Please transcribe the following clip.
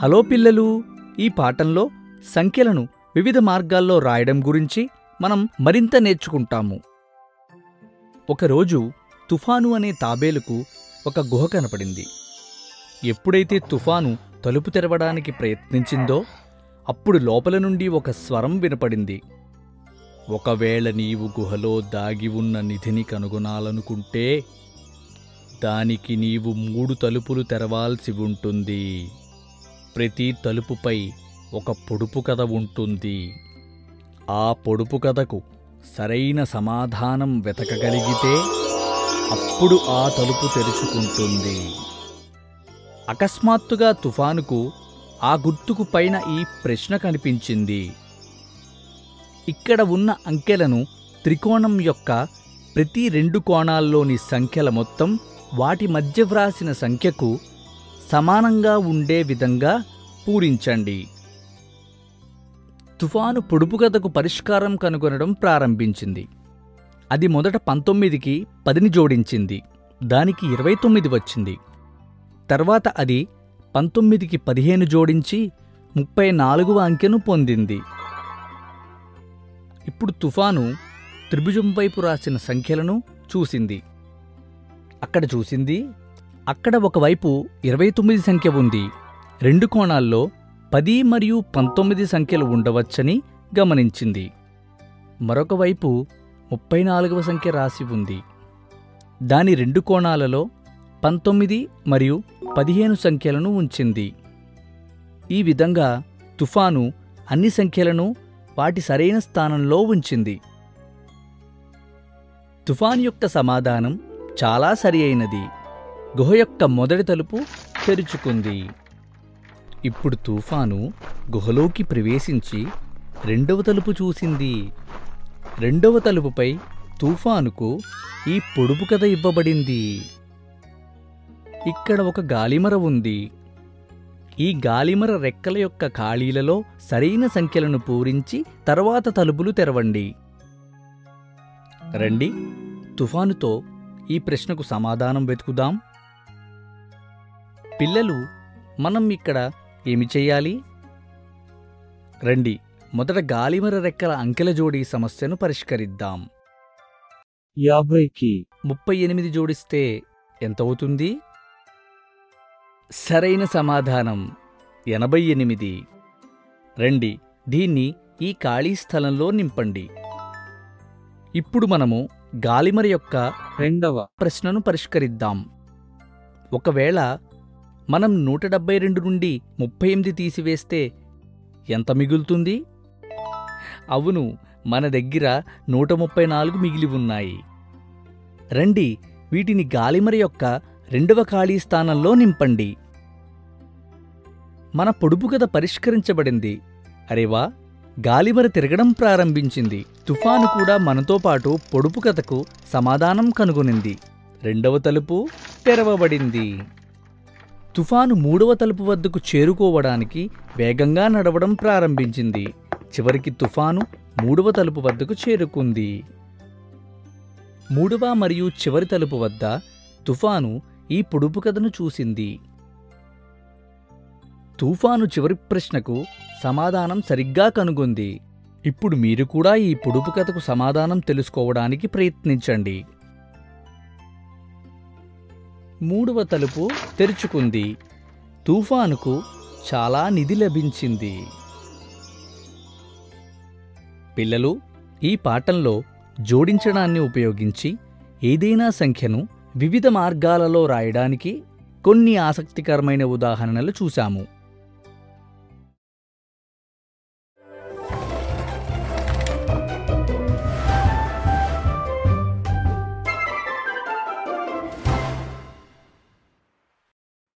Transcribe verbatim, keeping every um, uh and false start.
Hello పిల్లలు, ఈ పాఠంలో సంఖ్యలను వివిధ మార్గాల్లో రాయడం గురించి మనం మరింత నేర్చుకుంటాము. ఒకరోజు తుఫాను అనే తాబేలుకు ఒక గుహ కనపడింది. ఎప్పుడైతే తుఫాను తలుపు తెరవడానికి ప్రయత్నించిందో అప్పుడు లోపల నుండి ఒక స్వరం వినపడింది. ఒకవేళ నీవు గుహలో దాగి ఉన్న నిధిని కనుగొనాలనుకుంటే దానికి నీవు మూడు తలుపులు తెరవాల్సి ఉంటుంది. ప్రతి తలుపుపై ఒక పొడుపు కథ ఉంటుంది. ఆ పొడుపు కథకు సరైన సమాధానం వెతకగలిగితే అప్పుడు ఆ తలుపు తెరుచుకుంటుంది. అకస్మాత్తుగా తుఫానుకు ఆ గుర్తుకు పైన ఈ ప్రశ్న కనిపించింది. ఇక్కడ ఉన్న అంకెలను త్రికోణం యొక్క ప్రతి రెండు కోణాల్లోని సంఖ్యల మొత్తం వాటి మధ్య వ్రాసిన సంఖ్యకు సమానంగా ఉండే విధంగా పూరించండి. తుఫాను పొడుపు కథకు పరిష్కారం కనుగొనడం ప్రారంభించింది. అది మొదట పంతొమ్మిదికి పదిని జోడించింది. దానికి ఇరవై తొమ్మిది వచ్చింది. తర్వాత అది పంతొమ్మిదికి పదిహేను జోడించి ముప్పై నాలుగవ అంకెను పొందింది. ఇప్పుడు తుఫాను త్రిభుజం వైపు రాసిన సంఖ్యలను చూసింది. అక్కడ చూసింది అక్కడ ఒకవైపు ఇరవై తొమ్మిది సంఖ్య ఉంది. రెండు కోణాల్లో పది మరియు పంతొమ్మిది సంఖ్యలు ఉండవచ్చని గమనించింది. మరొక వైపు ముప్పై నాలుగవ సంఖ్య రాసి ఉంది. దాని రెండు కోణాలలో పంతొమ్మిది మరియు పదిహేను సంఖ్యలను ఉంచింది. ఈ విధంగా తుఫాను అన్ని సంఖ్యలను వాటి సరైన స్థానంలో ఉంచింది. తుఫాను యొక్క సమాధానం చాలా సరి అయినది. గుహ యొక్క మొదటి తలుపు తెరుచుకుంది. ఇప్పుడు తుఫాను గుహలోకి ప్రవేశించి రెండవ తలుపు చూసింది. రెండవ తలుపుపై తుఫానుకు ఈ పొడుపు కథ ఇవ్వబడింది. ఇక్కడ ఒక గాలిమర ఉంది. ఈ గాలిమర రెక్కల యొక్క ఖాళీలలో సరైన సంఖ్యలను పూరించి తర్వాత తలుపులు తెరవండి. రండి, తుఫానుతో ఈ ప్రశ్నకు సమాధానం వెతుకుదాం. పిల్లలు, మనం ఇక్కడ ఏమి చెయ్యాలి? రండి, మొదట గాలిమర రెక్కల అంకెల జోడీ సమస్యను పరిష్కరిద్దాం. యాభైకి ముప్పై ఎనిమిది జోడిస్తే ఎంతవుతుంది? సరైన సమాధానం ఎనభై ఎనిమిది. రండి, దీన్ని ఈ ఖాళీ స్థలంలో నింపండి. ఇప్పుడు మనము గాలిమర యొక్క రెండవ ప్రశ్నను పరిష్కరిద్దాం. ఒకవేళ మనం నూట డెబ్బై రెండు నుండి ముప్పై ఎనిమిది తీసివేస్తే ఎంత మిగులుతుంది? అవును, మన దగ్గర నూట ముప్పై నాలుగు మిగిలి ఉన్నాయి. రండి, వీటిని గాలిమర యొక్క రెండవ ఖాళీ స్థానంలో నింపండి. మన పొడుపు కథ పరిష్కరించబడింది. అరేవా, గాలిమర తిరగడం ప్రారంభించింది. తుఫాను కూడా మనతో పాటు పొడుపు కథకు సమాధానం కనుగొనింది. రెండవ తలుపు తెరవబడింది. తుఫాను మూడవ తలుపు వద్దకు చేరుకోవడానికి వేగంగా నడవడం ప్రారంభించింది. చివరికి తుఫాను మూడవ తలుపు వద్దకు చేరుకుంది. మూడవ మరియు చివరి తలుపు వద్ద తుఫాను ఈ పొడుపు కథను చూసింది. తుఫాను చివరి ప్రశ్నకు సమాధానం సరిగ్గా కనుగొంది. ఇప్పుడు మీరు కూడా ఈ పొడుపు కథకు సమాధానం తెలుసుకోవడానికి ప్రయత్నించండి. మూడవ తలుపు తెరుచుకుంది. తుఫానుకు చాలా నిధి లభించింది. పిల్లలు, ఈ పాఠంలో జోడించడాన్ని ఉపయోగించి ఏదైనా సంఖ్యను వివిధ మార్గాలలో రాయడానికి కొన్ని ఆసక్తికరమైన ఉదాహరణలు చూశాము.